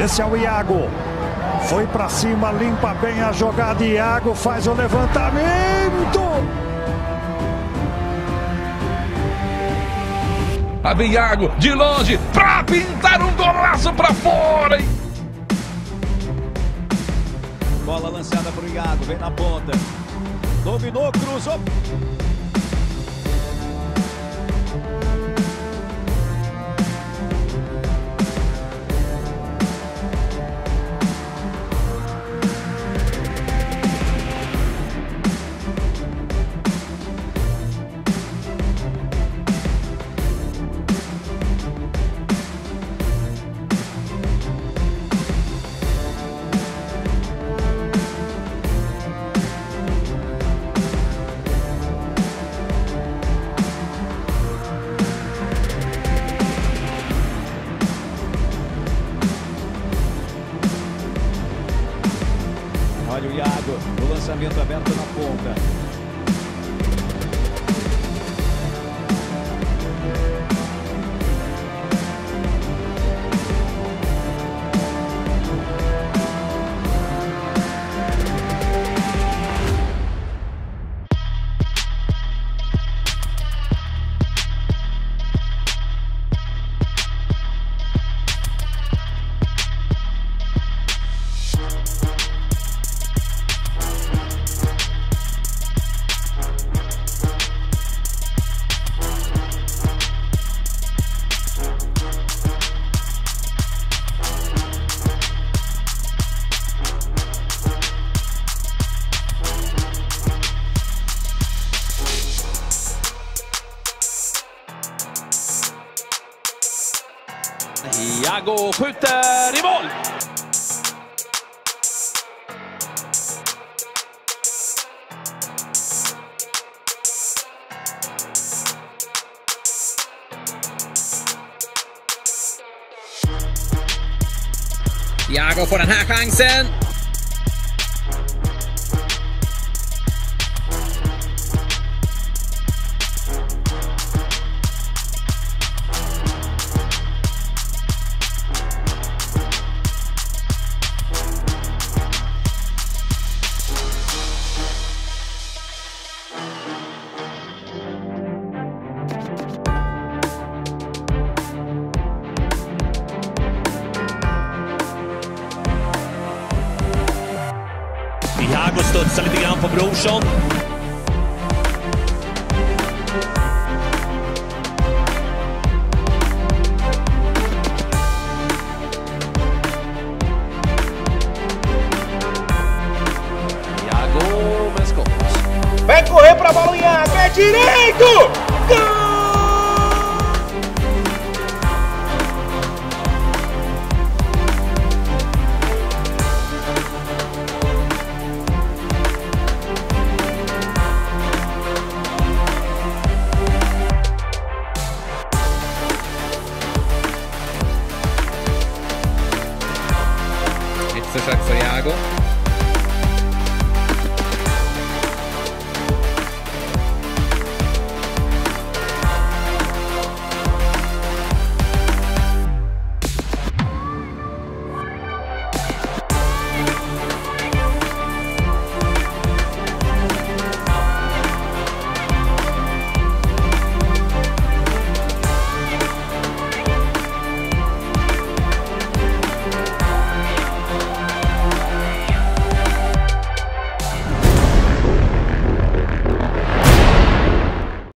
Esse é o Hiago. Foi pra cima, limpa bem a jogada. Hiago faz o levantamento. Lá vem Hiago, de longe, pra pintar um golaço pra fora, hein? Bola lançada pro Hiago, vem na ponta. Dominou, cruzou. Olha o Hiago, o lançamento aberto na ponta. Hiago skjuter i mål! Hiago får den här chansen. Hiago studsar lite grann på Brorsson. Hiago med skott. Vai correr pra bola o Hiago, é direito! Gol!